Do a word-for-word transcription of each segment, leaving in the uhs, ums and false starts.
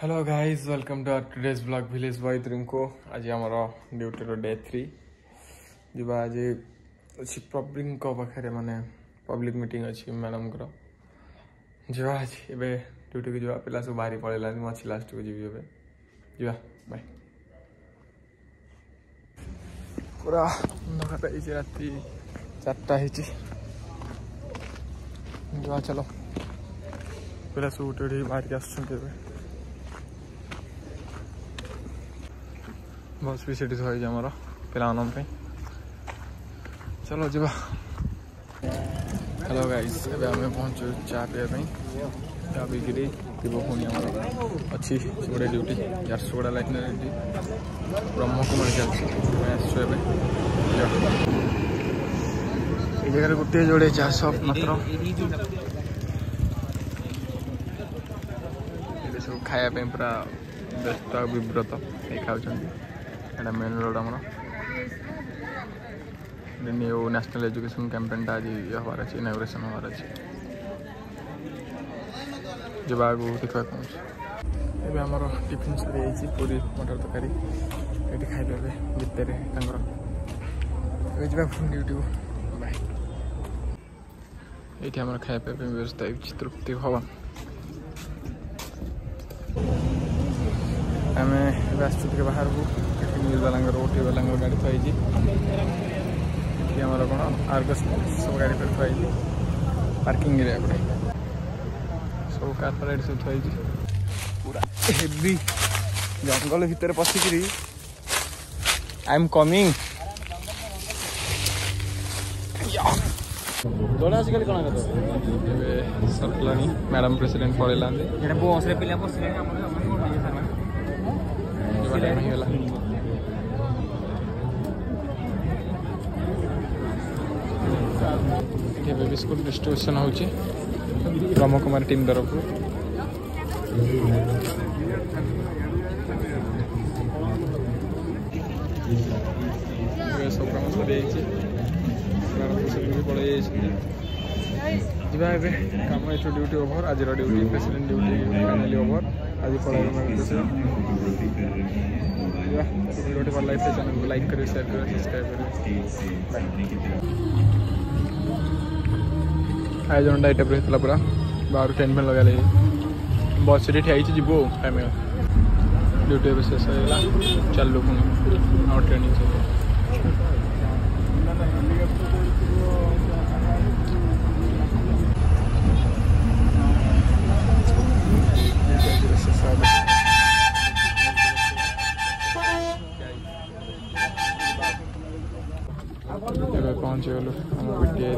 Hello guys welcome to our today's vlog village boy Rinko आज आम duty day three जा आज अच्छी पब्लिक पाखे माने पब्लिक मीटिंग अच्छी मैडम को जा आज ए ड्यूटी को जा पिला सब बाहरी पड़ेगा अच्छी लास्ट को जी जा बाय पूरा अंधकार राति चार्टा जा चलो पिला सब उठे उठे बाहर आस बस भी सीट थी आमर पे चलो जा हेलो गाइस ए आम पहुँचु चा पीवाई चा पीकि पुणी आम अच्छी गोटे duty Jharsuguda line duty Brahmakumari चलते ये जगह गोटे जोड़े चा सप मात्र सब खायापी पूरा व्यस्त विव्रत खाऊँ एटा मेन रोड आम न्यू नेशनल एजुकेशन कैंपेन आज ये हबार अच्छे इनागुरेशन हबार अच्छे जब देखा ए आमर टिफिन सरी पूरी मटर तरकारी ये खाइले भितर जा ड्यूटी बाय ये आम खाया व्यवस्था तृप्ति भवन आम आसुटे बाहर को न्यूज वाला ओटी वाला गाड़ी थी आमर कौन आर्गस सब गाड़ी पर थी पार्किंग एरिया पे सब कार पर सब थी पूरा हेवी जंगल भितर पशिक आई एम कमिंग आजिकल कौन सरकला मैडम प्रेसिडेंट पड़ेगा बस पिला बिस्कुट डिस्ट्रीब्यूशन होची ब्रह्मकुमारी टीम तरफ सब कम सरी पड़े जाए कम ये ड्यूटी ओभर आज duty president duty finally over आज पढ़ाई वीडियो भल लगे चैनल को लाइक करें शेयर करें सब्सक्राइब करें आयोजन टाइप होता पूरा बाहर टेंट फैन लगा लगे बस से ठिया जीव टाइम ड्यूटी भी शेष होगा चलू पुणी और ट्रेनिंग पहुँचे गलु आम विटीआई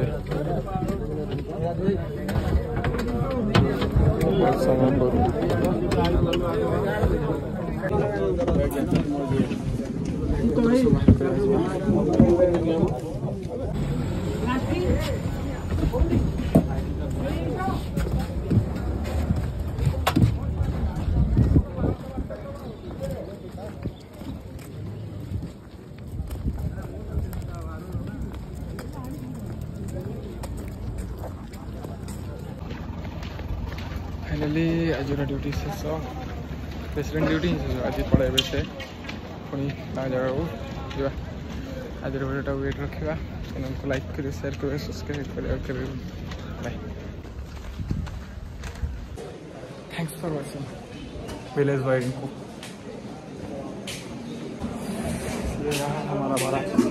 फाइनाली आज ड्यूटी शेष प्रेसिडेंट ड्यूटी आज पढ़ाई से पुणी ना जगह को जा आज वीडियो वेट रखा चैनल को लाइक करें शेयर करें सब्सक्राइब करें bye thanks for watching village boy Rinko. ये रहा हमारा बड़ा